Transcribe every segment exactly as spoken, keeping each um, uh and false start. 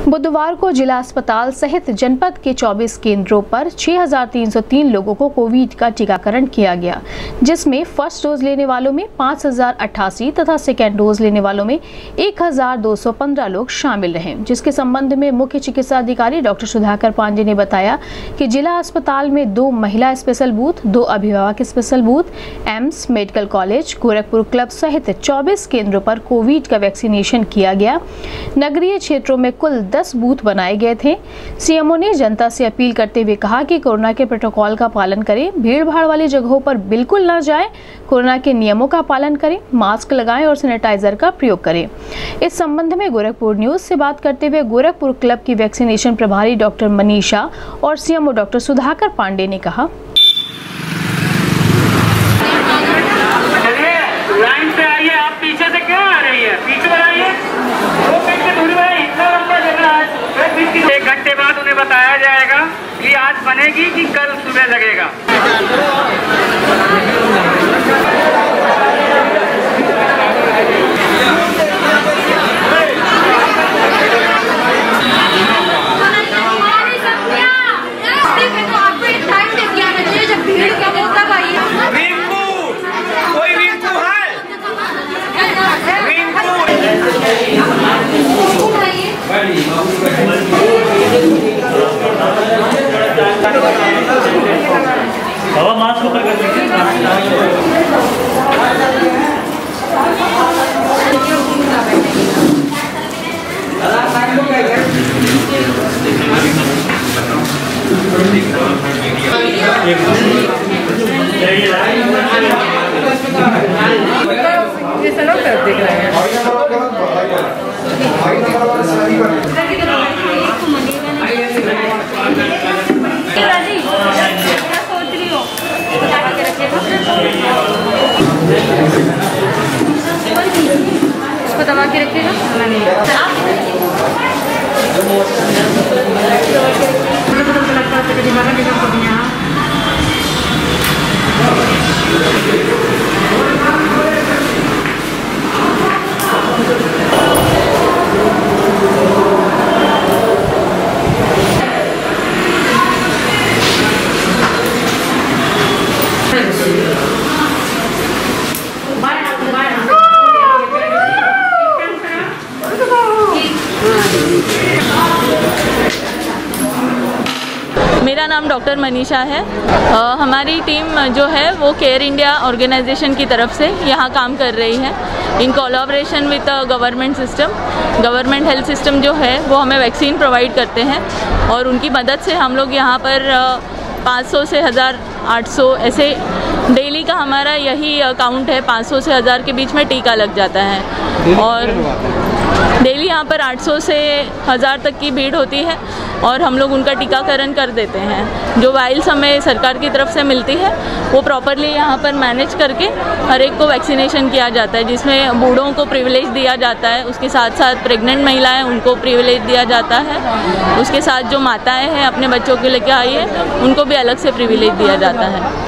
बुधवार को जिला अस्पताल सहित जनपद के चौबीस केंद्रों पर छह हज़ार तीन सौ तीन लोगों को कोविड का टीकाकरण किया गया, जिसमें फर्स्ट डोज लेने वालों में पाँच हज़ार अट्ठासी तथा सेकेंड डोज लेने वालों में एक हज़ार दो सौ पंद्रह लोग शामिल रहे। जिसके संबंध में मुख्य चिकित्सा अधिकारी डॉक्टर सुधाकर पांडे ने बताया कि जिला अस्पताल में दो महिला स्पेशल बूथ, दो अभिभावक special booth, AIIMS, medical college, Gorakhpur club सहित चौबीस केंद्रों पर कोविड का वैक्सीनेशन किया गया। नगरीय क्षेत्रों में कुल दस बूथ बनाए गए थे। सीएमओ ने जनता से अपील करते हुए कहा कि कोरोना के प्रोटोकॉल का पालन करें, भीड़ भाड़ वाली जगहों पर बिल्कुल ना जाएं, कोरोना के नियमों का पालन करें, मास्क लगाएं और सैनिटाइजर का प्रयोग करें। इस संबंध में गोरखपुर न्यूज से बात करते हुए गोरखपुर क्लब की वैक्सीनेशन प्रभारी डॉक्टर मनीषा और सीएमओ डॉक्टर सुधाकर पांडे ने कहा, लाइन पे आइए, आप पीछे से क्यों आ रही है? पीछे बनाइए, दो फीट की दूरी बनाइए, इतना लंबा जगह है। एक घंटे बाद उन्हें बताया जाएगा कि आज बनेगी कि कल सुबह लगेगा। बाबा मास्क ऊपर कर लीजिए। ये सलो कर देख रहे हैं। इसको दबा के रखिएगा। मेरा नाम डॉक्टर मनीषा है। आ, हमारी टीम जो है वो केयर इंडिया ऑर्गेनाइजेशन की तरफ से यहाँ काम कर रही है in collaboration with government system. Government health system जो है वो हमें वैक्सीन प्रोवाइड करते हैं और उनकी मदद से हम लोग यहाँ पर पाँच सौ से हज़ार आठ सौ ऐसे डेली का हमारा यही काउंट है। पाँच सौ से हज़ार के बीच में टीका लग जाता है और डेली यहाँ पर आठ सौ से हज़ार तक की भीड़ होती है और हम लोग उनका टीकाकरण कर देते हैं। जो वाइल्स हमें सरकार की तरफ से मिलती है वो प्रॉपरली यहाँ पर मैनेज करके हर एक को वैक्सीनेशन किया जाता है, जिसमें बूढ़ों को प्रिविलेज दिया जाता है, उसके साथ साथ प्रेग्नेंट महिलाएं उनको प्रिविलेज दिया जाता है, उसके साथ जो माताएं हैं अपने बच्चों के लेके आई है उनको भी अलग से प्रिविलेज दिया जाता है।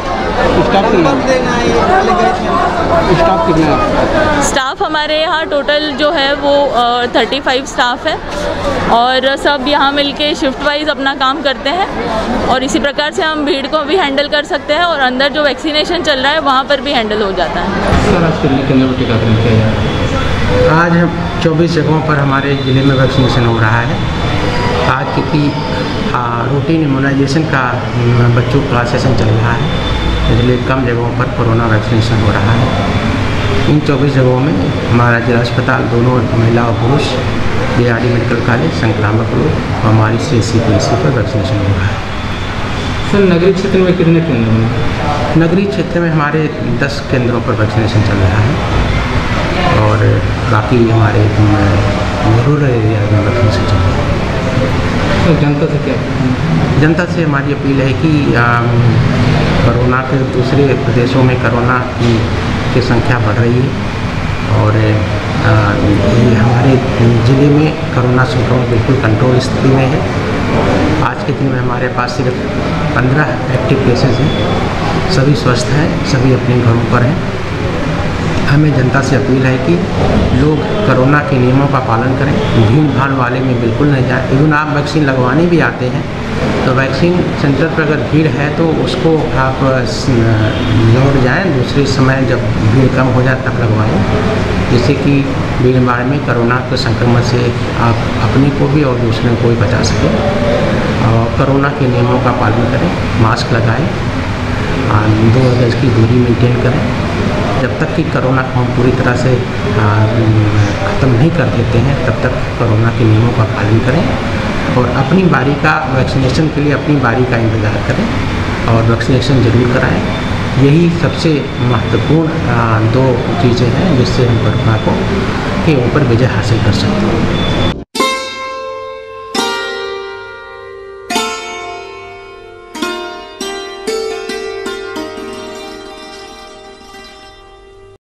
स्टाफ हमारे यहाँ टोटल जो है वो थर्टी फाइव स्टाफ है और सब यहाँ मिलके शिफ्ट वाइज अपना काम करते हैं और इसी प्रकार से हम भीड़ को भी हैंडल कर सकते हैं और अंदर जो वैक्सीनेशन चल रहा है वहाँ पर भी हैंडल हो जाता है। सर आज कितने केंद्रों पर टीकाकरण किया जा रहा है? आज हम चौबीस जगहों पर हमारे ज़िले में वैक्सीनेशन हो रहा है। आज क्योंकि रूटीन इम्यूनाइजेशन का बच्चों का सेशन चल रहा है, इसलिए कम जगहों पर कोरोना वैक्सीनेशन हो रहा है। इन चौबीस जगहों में हमारा जिला अस्पताल दोनों महिला और पुरुष, बीआरडी मेडिकल कॉलेज, संक्रामक रोग और हमारी सी सी पी सी पर वैक्सीनेशन हो रहा है। सर नगरीय क्षेत्र में कितने केंद्र हैं? नगरीय क्षेत्र में हमारे दस केंद्रों पर वैक्सीनेशन चल रहा है और बाकी हमारे रूरल एरिया में वैक्सीनेशन चल रहा है। तो जनता से क्या जनता से हमारी अपील है कि कोरोना के दूसरे प्रदेशों में कोरोना की, की संख्या बढ़ रही है और आ, ये हमारे ज़िले में कोरोना संक्रमण बिल्कुल कंट्रोल स्थिति में है। आज के दिन में हमारे पास सिर्फ पंद्रह एक्टिव केसेस हैं, सभी स्वस्थ हैं, सभी अपने घरों पर हैं। हमें जनता से अपील है कि लोग कोरोना के नियमों का पालन करें, भीड़ भाड़ वाले में बिल्कुल नहीं जाएं। इवन आप वैक्सीन लगवाने भी आते हैं तो वैक्सीन सेंटर पर अगर भीड़ है तो उसको आप लौट जाएं, दूसरे समय जब भीड़ कम हो जाए तब लगवाएं, जिससे कि भीड़ भाड़ में कोरोना के संक्रमण से आप अपने को भी और दूसरे को भी बचा सकें। और कोरोना के नियमों का पालन करें, मास्क लगाएं, दो गज की दूरी मेंटेन करें। जब तक कि कोरोना को हम पूरी तरह से ख़त्म नहीं कर देते हैं तब तक कोरोना के नियमों का पालन करें और अपनी बारी का वैक्सीनेशन के लिए अपनी बारी का इंतज़ार करें और वैक्सीनेशन ज़रूर कराएं। यही सबसे महत्वपूर्ण दो चीज़ें हैं जिससे हम कोरोना को के ऊपर विजय हासिल कर सकते हैं।